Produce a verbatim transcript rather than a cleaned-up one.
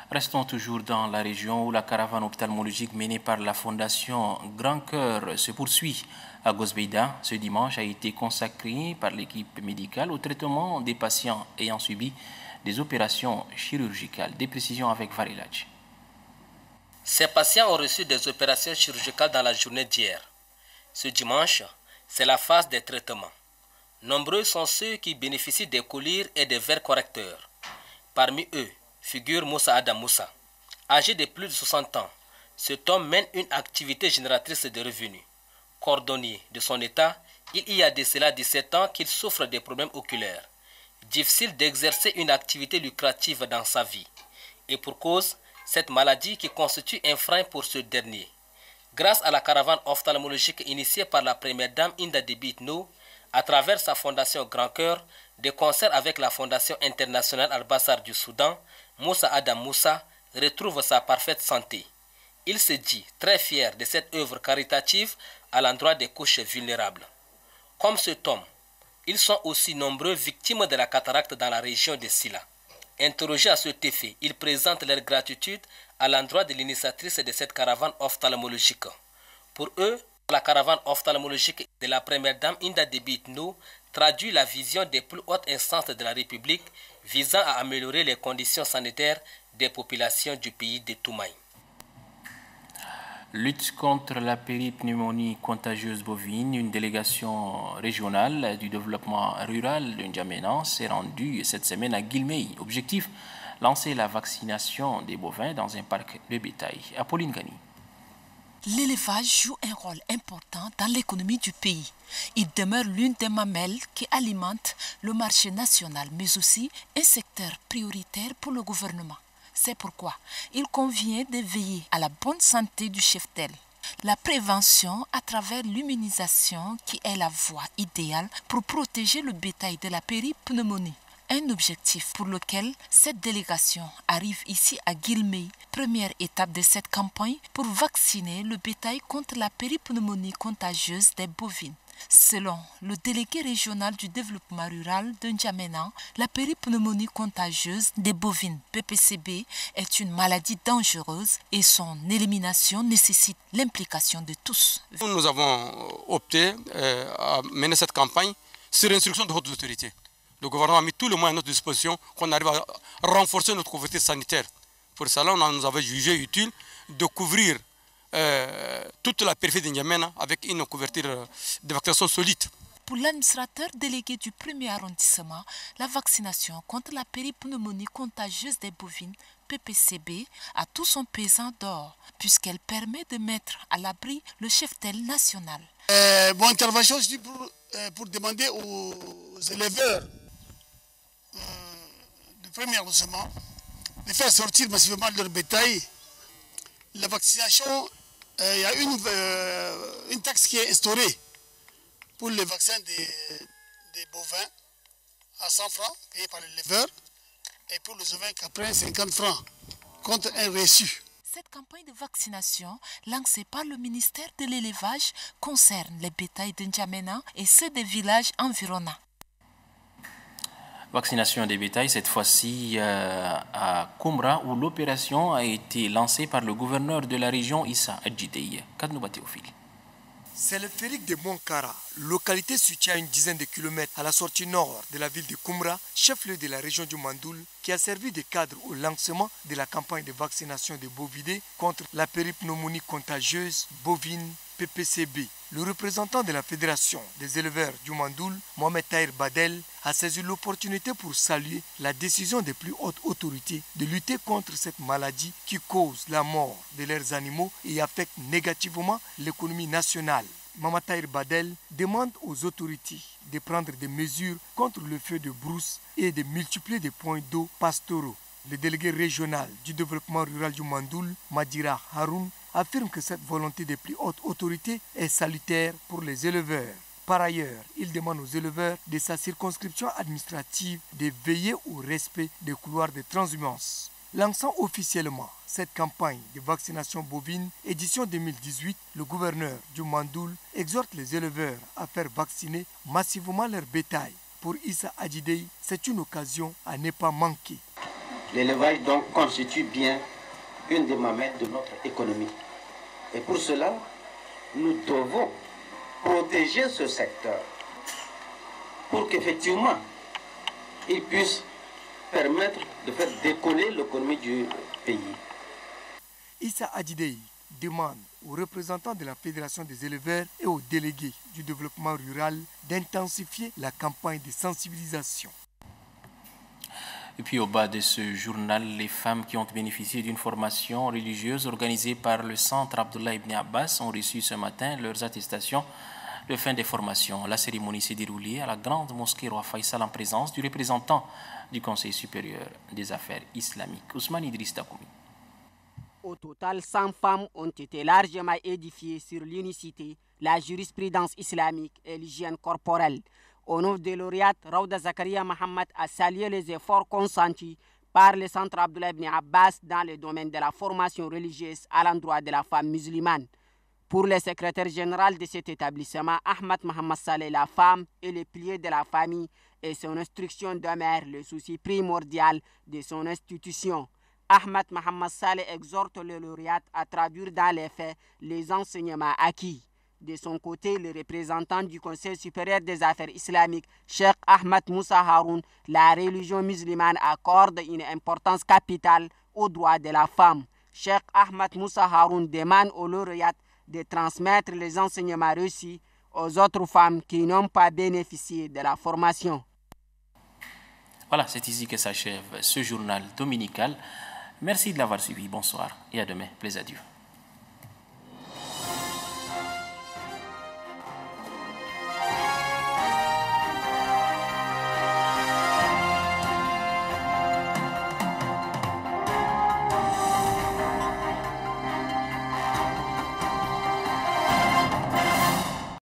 Restons toujours dans la région où la caravane ophtalmologique menée par la Fondation Grand Cœur se poursuit. À Gosbeida, ce dimanche a été consacré par l'équipe médicale au traitement des patients ayant subi des opérations chirurgicales. Des précisions avec Varilaj. Ces patients ont reçu des opérations chirurgicales dans la journée d'hier. Ce dimanche, c'est la phase des traitements. Nombreux sont ceux qui bénéficient des collyres et des verres correcteurs. Parmi eux, figure Moussa Adam Moussa. Âgé de plus de soixante ans, cet homme mène une activité génératrice de revenus. Cordonnier de son état, il y a de cela dix-sept ans qu'il souffre des problèmes oculaires. Difficile d'exercer une activité lucrative dans sa vie. Et pour cause, cette maladie qui constitue un frein pour ce dernier. Grâce à la caravane ophtalmologique initiée par la première dame Inda Déby Itno, à travers sa fondation Grand Cœur, de concert avec la fondation internationale Al-Bassar du Soudan, Moussa Adam Moussa retrouve sa parfaite santé. Il se dit très fier de cette œuvre caritative à l'endroit des couches vulnérables. Comme cet homme, ils sont aussi nombreux victimes de la cataracte dans la région de Sila. Interrogés à cet effet, ils présentent leur gratitude à l'endroit de l'initiatrice de cette caravane ophtalmologique. Pour eux, la caravane ophtalmologique de la première dame Inda Déby Itno traduit la vision des plus hautes instances de la République visant à améliorer les conditions sanitaires des populations du pays de Toumaï. Lutte contre la péripneumonie contagieuse bovine, une délégation régionale du développement rural de N'Djamena s'est rendue cette semaine à Guilmey. Objectif, lancer la vaccination des bovins dans un parc de bétail. Apolline Gani. L'élevage joue un rôle important dans l'économie du pays. Il demeure l'une des mamelles qui alimentent le marché national, mais aussi un secteur prioritaire pour le gouvernement. C'est pourquoi il convient de veiller à la bonne santé du cheptel. La prévention à travers l'immunisation qui est la voie idéale pour protéger le bétail de la péripneumonie. Un objectif pour lequel cette délégation arrive ici à Guilmey, première étape de cette campagne pour vacciner le bétail contre la péripneumonie contagieuse des bovines. Selon le délégué régional du développement rural de N'Djamena, la péripneumonie contagieuse des bovines P P C B est une maladie dangereuse et son élimination nécessite l'implication de tous. Nous avons opté euh, à mener cette campagne sur instruction de hautes autorités. Le gouvernement a mis tout le moyen à notre disposition qu'on arrive à renforcer notre couverture sanitaire. Pour cela, on nous avait jugé utile de couvrir euh, toute la périphérie de N'Djamena avec une couverture euh, de vaccination solide. Pour l'administrateur délégué du premier arrondissement, la vaccination contre la péripneumonie contagieuse des bovines P P C B a tout son pesant d'or, puisqu'elle permet de mettre à l'abri le cheptel national. Euh, mon intervention, c'est pour, euh, pour demander aux éleveurs euh, du premier arrondissement de faire sortir massivement leur bétail. La vaccination, il euh, y a une, euh, une taxe qui est instaurée pour le vaccin des, des bovins à cent francs payés par l'éleveur et pour les ovins caprins cinquante francs contre un reçu. Cette campagne de vaccination lancée par le ministère de l'élevage concerne les bétails de N'Djamena et ceux des villages environnants. Vaccination des bétails, cette fois-ci euh, à Koumra, où l'opération a été lancée par le gouverneur de la région Issa Adjidei. Kadnouba Théophile. C'est le férique de Monkara, localité située à une dizaine de kilomètres à la sortie nord de la ville de Koumra, chef-lieu de la région du Mandoul, qui a servi de cadre au lancement de la campagne de vaccination des bovidés contre la péripneumonie contagieuse bovine P P C B. Le représentant de la Fédération des éleveurs du Mandoul, Mohamed Tahir Badel, a saisi l'opportunité pour saluer la décision des plus hautes autorités de lutter contre cette maladie qui cause la mort de leurs animaux et affecte négativement l'économie nationale. Mohamed Tahir Badel demande aux autorités de prendre des mesures contre le feu de brousse et de multiplier des points d'eau pastoraux. Le délégué régional du développement rural du Mandoul, Madira Haroun, affirme que cette volonté des plus hautes autorités est salutaire pour les éleveurs. Par ailleurs, il demande aux éleveurs de sa circonscription administrative de veiller au respect des couloirs de transhumance. Lançant officiellement cette campagne de vaccination bovine édition deux mille dix-huit, le gouverneur du Mandoul exhorte les éleveurs à faire vacciner massivement leur bétail. Pour Issa Adjidei, c'est une occasion à ne pas manquer. L'élevage donc constitue bien une des mamelles de notre économie. Et pour cela, nous devons protéger ce secteur pour qu'effectivement, il puisse permettre de faire décoller l'économie du pays. Issa Adjidei demande aux représentants de la Fédération des éleveurs et aux délégués du développement rural d'intensifier la campagne de sensibilisation. Et puis au bas de ce journal, les femmes qui ont bénéficié d'une formation religieuse organisée par le centre Abdullah ibn Abbas ont reçu ce matin leurs attestations de fin des formations. La cérémonie s'est déroulée à la grande mosquée Roi Faisal en présence du représentant du Conseil supérieur des affaires islamiques, Ousmane Idriss Takoumi. Au total, cent femmes ont été largement édifiées sur l'unicité, la jurisprudence islamique et l'hygiène corporelle. Au nom des lauréates, Raouda Zakaria Mohamed a salué les efforts consentis par le centre Abdullah ibn Abbas dans le domaine de la formation religieuse à l'endroit de la femme musulmane. Pour le secrétaire général de cet établissement, Ahmad Mohamed Saleh, la femme est le pilier de la famille et son instruction demeure le souci primordial de son institution. Ahmad Mohamed Saleh exhorte le lauréat à traduire dans les faits les enseignements acquis. De son côté, le représentant du Conseil supérieur des affaires islamiques, Cheikh Ahmad Moussa Haroun, la religion musulmane accorde une importance capitale aux droits de la femme. Cheikh Ahmad Moussa Haroun demande aux lauréats de transmettre les enseignements reçus aux autres femmes qui n'ont pas bénéficié de la formation. Voilà, c'est ici que s'achève ce journal dominical. Merci de l'avoir suivi. Bonsoir et à demain. Plaisir à Dieu.